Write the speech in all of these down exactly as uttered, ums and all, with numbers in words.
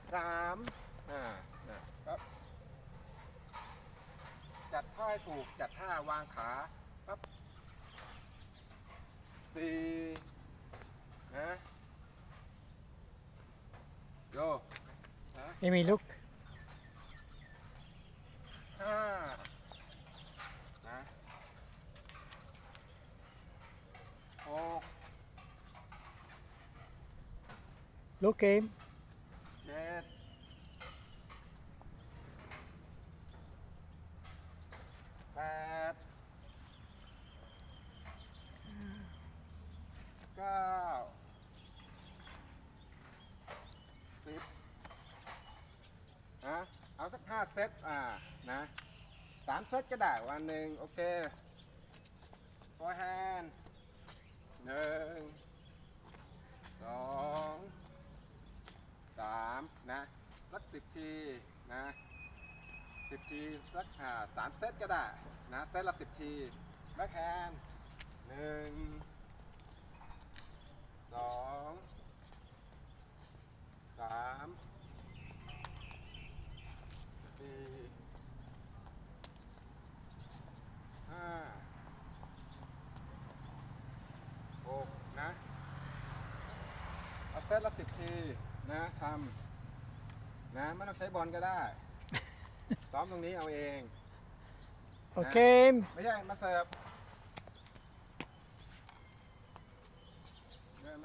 สามอ่าครับจัดท่าให้ถูกจัดท่าวางขาปั๊บสี่นะโยนะ Amy, look. ห้านะหก Look, Aim. เจ็ดแปดเก้าสิบนะเอาสักห้าเซตอ่านะสามเซตก็ได้วันหนึ่งโอเค forehand หนึ่งสองสามนะสักสิบทีนะสิบทีสักอ่าสามเซตก็ได้นะเซตละสิบทีแบ็คแฮนด์หนึ่งสองสามสี่ห้าหกนะเอาเซตละสิบทีนะทำนะไม่ต้องใช้บอลก็ได้ ซ้อมตรงนี้เอาเอง Okay, Aim. ไม่ใช่มาเสิร์ฟเดินมา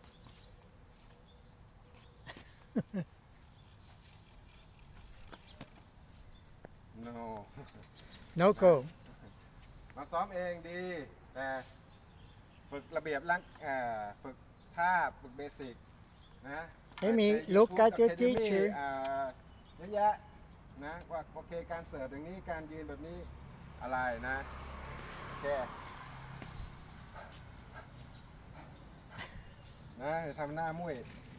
no No go. มาซ้อมเองดีแต่ฝึกระเบียบร่างเอ่อฝึกท่าฝึกเบสิกนะ Amy, ใน look YouTube at your กับ Academy teacher. อ่าเยอะแยะนะว่าโอเคการเสิร์ฟอย่างนี้การยืนแบบนี้อะไรนะโอเคนะทำหน้ามุ้ย